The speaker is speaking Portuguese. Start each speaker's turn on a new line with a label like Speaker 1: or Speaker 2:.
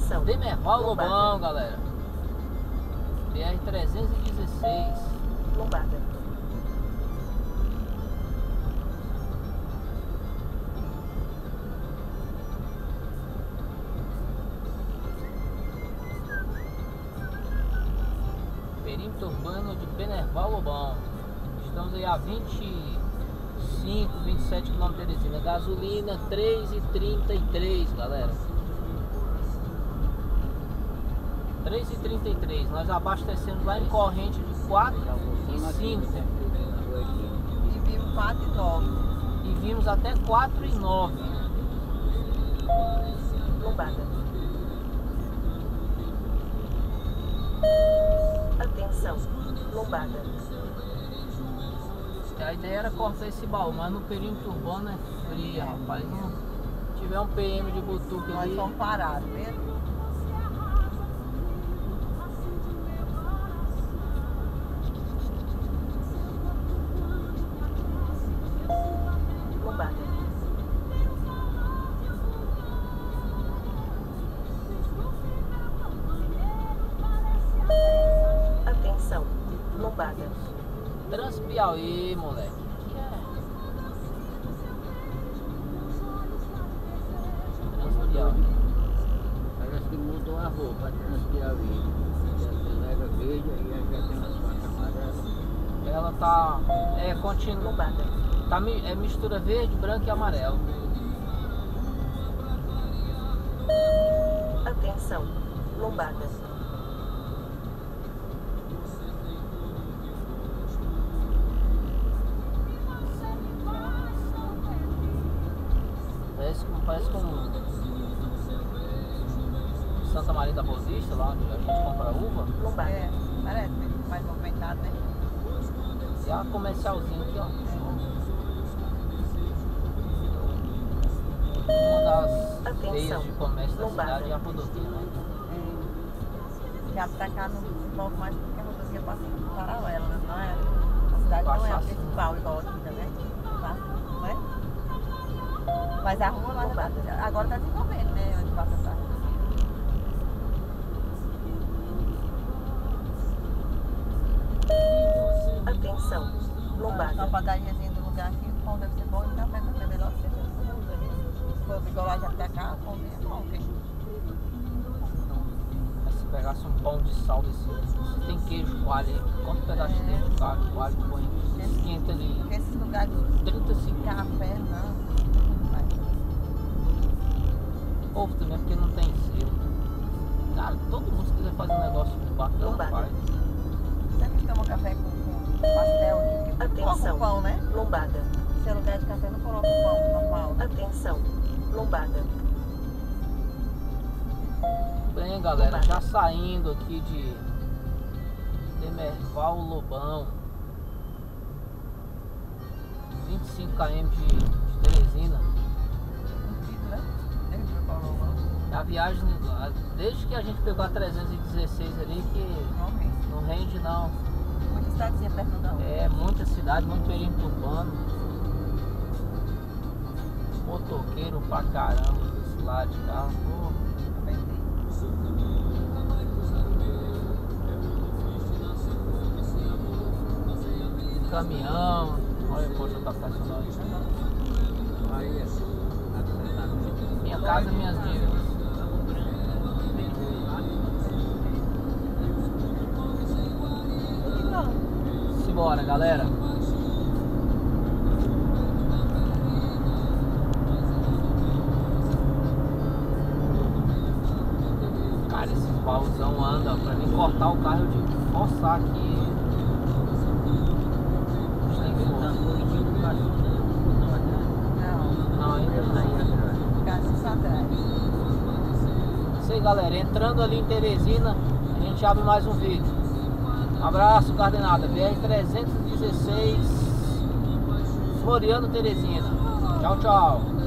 Speaker 1: Atenção.
Speaker 2: Demerval Lobão, galera. BR-316.
Speaker 1: Lombada.
Speaker 2: Perímetro urbano de Demerval Lobão. Estamos aí a 25, 27 km de Teresina. Gasolina 3,33, galera. 3,33. Nós abastecemos lá em corrente de 4 e 5.
Speaker 3: E vimos 4 e 9.
Speaker 2: E vimos até 4 e 9.
Speaker 1: Lombada. Atenção. Lombada.
Speaker 2: A ideia era cortar esse baú, mas no perímetro urbano é fria, rapaz. Não tiver um PM de butuca
Speaker 3: Nós
Speaker 2: ali.
Speaker 3: fomos parados mesmo.
Speaker 1: Lombada. Atenção. Lombada.
Speaker 2: Transpiauí, moleque. Transpiauí.
Speaker 4: Parece que mudou a roupa, Transpiauí. Já acelera verde, aí já tem umas faixas amarelas.
Speaker 2: Ela tá. Continua.
Speaker 1: Lombada.
Speaker 2: Tá, mistura verde, branco e amarelo.
Speaker 1: Atenção. Lombada.
Speaker 2: Parece com Santa Maria da Boa Vista, lá onde a gente compra uva.
Speaker 1: Lombada.
Speaker 3: É, parece mais movimentado, né?
Speaker 2: E a comercialzinha aqui, ó. Uma das veias de comércio da cidade é a rodovia, né?
Speaker 3: Já pra cá não volta mais porque a rodovia passa em paralela, né? Não é? A cidade não é a principal igual aqui também. Não é? Mas a rua lá agora tá desenvolvendo, né? Onde passa essa rodovia.
Speaker 1: Atenção. Lombada.
Speaker 3: Uma padariazinha do lugar aqui, o pão deve ser bom e o café deve ser melhor que você usa. Se for igual lá já pra cá, o pão é bom, ok?
Speaker 2: Mas se pegasse um pão de sal desse, se tem queijo coalho aí, quanto pedaço de queijo coalho põe? Esquenta ali.
Speaker 3: Porque esses lugares
Speaker 2: 35
Speaker 3: café, não.
Speaker 2: O povo também, porque não tem selo. Cara, todo mundo se quiser fazer um negócio bacana, faz.
Speaker 3: Você que toma café com pastel, que coloca
Speaker 1: Atenção.
Speaker 3: o pão, né?
Speaker 1: Lombada.
Speaker 3: Se é lugar de café, não coloca o pão normal.
Speaker 1: Atenção. Lombada.
Speaker 2: Bem, galera, já saindo aqui de Demerval Lobão, 25 km de Teresina.
Speaker 3: Comprido, né? Desde o Paulo,
Speaker 2: A viagem, desde que a gente pegou a 316 ali, que
Speaker 3: não rende.
Speaker 2: não rende não.
Speaker 3: Muita cidadezinha perto da outra.
Speaker 2: É muita cidade, muito perímetro urbano. Motoqueiro pra caramba desse lado de carro. Pô. Caminhão, olha o posto tá estacionado aí.
Speaker 4: Aí,
Speaker 2: Minha casa, minhas dívidas. Simbora, galera. Cara, esses baúzão andam. Pra mim cortar o carro, eu tive que forçar aqui. Não, ainda não.
Speaker 3: Casa só atrás.
Speaker 2: Isso aí, galera. Entrando ali em Teresina, a gente abre mais um vídeo. Abraço, coordenada BR-316, Floriano, Teresina. Tchau, tchau.